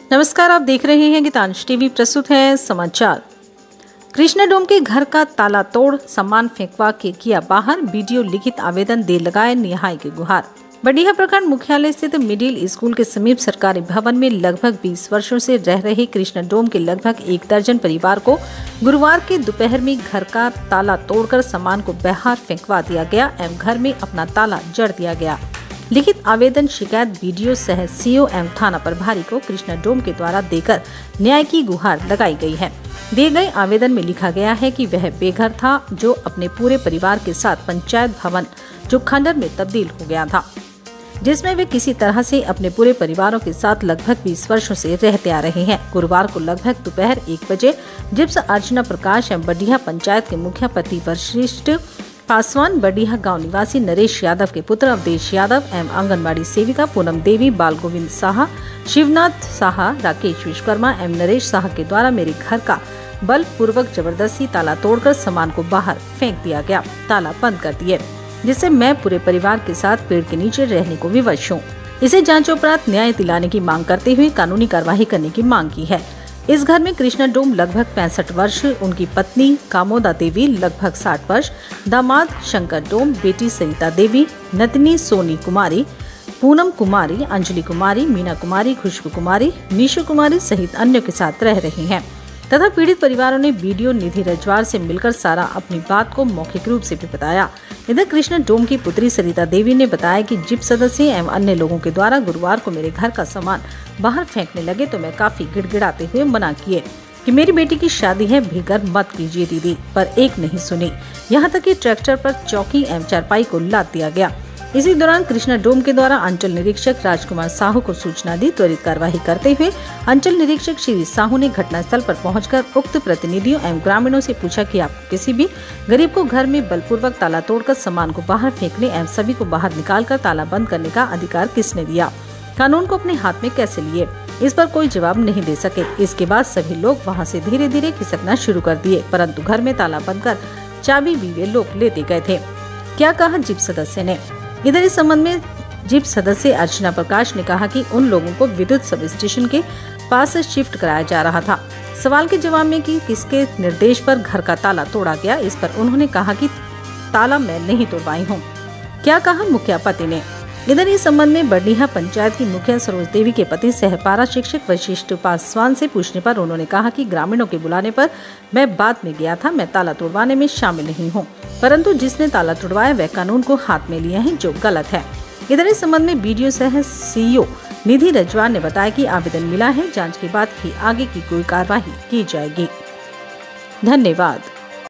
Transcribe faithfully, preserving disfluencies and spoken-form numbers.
नमस्कार, आप देख रहे हैं गीतांश टीवी। प्रस्तुत है समाचार। कृष्णा डोम के घर का ताला तोड़ सामान फेंकवा के किया बाहर, वीडियो लिखित आवेदन दे लगाए न्याय की गुहार। बडीहा प्रखंड मुख्यालय स्थित मिडिल स्कूल के समीप सरकारी भवन में लगभग बीस वर्षों से रह रहे कृष्णा डोम के लगभग एक दर्जन परिवार को गुरुवार के दोपहर में घर का ताला तोड़कर सामान को बाहर फेंकवा दिया गया एवं घर में अपना ताला जड़ दिया गया। लिखित आवेदन शिकायत वीडियो सह सीओ एवं थाना प्रभारी को कृष्णा डोम के द्वारा देकर न्याय की गुहार लगाई गई है। दिए गए आवेदन में लिखा गया है कि वह बेघर था जो अपने पूरे परिवार के साथ पंचायत भवन जो खंडर में तब्दील हो गया था, जिसमें वे किसी तरह से अपने पूरे परिवारों के साथ लगभग बीस वर्षों से रहते आ रहे हैं। गुरुवार को लगभग दोपहर एक बजे जिप्स अर्चना प्रकाश एवं बडीहा पंचायत के मुखिया पति वशिष्ठ पासवान, बडीहा गांव निवासी नरेश यादव के पुत्र अवधेश यादव एवं आंगनबाड़ी सेविका पूनम देवी, बाल गोविंद साहा, शिवनाथ साहा, राकेश विश्वकर्मा एवं नरेश साहा के द्वारा मेरे घर का बलपूर्वक जबरदस्ती ताला तोड़कर सामान को बाहर फेंक दिया गया, ताला बंद कर दिए, जिससे मैं पूरे परिवार के साथ पेड़ के नीचे रहने को विवश हूँ। इसे जांच उपरांत न्याय दिलाने की मांग करते हुए कानूनी कार्यवाही करने की मांग की है। इस घर में कृष्णा डोम लगभग पैंसठ वर्ष, उनकी पत्नी कामोदा देवी लगभग साठ वर्ष, दामाद शंकर डोम, बेटी सरिता देवी, नतनी सोनी कुमारी, पूनम कुमारी, अंजलि कुमारी, मीना कुमारी, खुशबू कुमारी, नीशु कुमारी सहित अन्यों के साथ रह रहे हैं तथा पीड़ित परिवारों ने वीडियो निधि रजवार से मिलकर सारा अपनी बात को मौखिक रूप से भी बताया। इधर कृष्णा डोम की पुत्री सरिता देवी ने बताया कि जिप सदस्य एवं अन्य लोगों के द्वारा गुरुवार को मेरे घर का सामान बाहर फेंकने लगे तो मैं काफी गिड़गिड़ाते हुए मना किए कि मेरी बेटी की शादी है, बेघर मत कीजिए दीदी, पर एक नहीं सुनी। यहाँ तक कि ट्रैक्टर पर चौकी एवं चारपाई को लाद दिया गया। इसी दौरान कृष्णा डोम के द्वारा अंचल निरीक्षक राजकुमार साहू को सूचना दी। त्वरित कार्यवाही करते हुए अंचल निरीक्षक श्री साहू ने घटनास्थल पर पहुंचकर उक्त प्रतिनिधियों एवं ग्रामीणों से पूछा कि आप किसी भी गरीब को घर में बलपूर्वक ताला तोड़कर सामान को बाहर फेंकने एवं सभी को बाहर निकालकर ताला बंद करने का अधिकार किसने दिया, कानून को अपने हाथ में कैसे लिए। इस पर कोई जवाब नहीं दे सके। इसके बाद सभी लोग वहां से धीरे धीरे खिसकना शुरू कर दिए, परंतु घर में ताला बंद कर चाबी भी वे लोग लेते गए थे। क्या कहा जिप सदस्य ने? इधर इस संबंध में जिप सदस्य अर्चना प्रकाश ने कहा कि उन लोगों को विद्युत सब स्टेशन के पास शिफ्ट कराया जा रहा था। सवाल के जवाब में कि किसके निर्देश पर घर का ताला तोड़ा गया, इस पर उन्होंने कहा कि ताला मैं नहीं तोड़वाई हूँ। क्या कहा मुखिया पति ने? इधर इस संबंध में बडीहा पंचायत की मुखिया सरोज देवी के पति सहपारा शिक्षक वशिष्ठ पासवान से पूछने पर उन्होंने कहा कि ग्रामीणों के बुलाने पर मैं बाद में गया था, मैं ताला तोड़वाने में शामिल नहीं हूं, परंतु जिसने ताला तोड़वाया वह कानून को हाथ में लिया है, जो गलत है। इधर इस संबंध में बीडीओ सह सीईओ निधि रजवार ने बताया कि आवेदन मिला है, जाँच के बाद ही आगे की कोई कार्यवाही की जाएगी। धन्यवाद।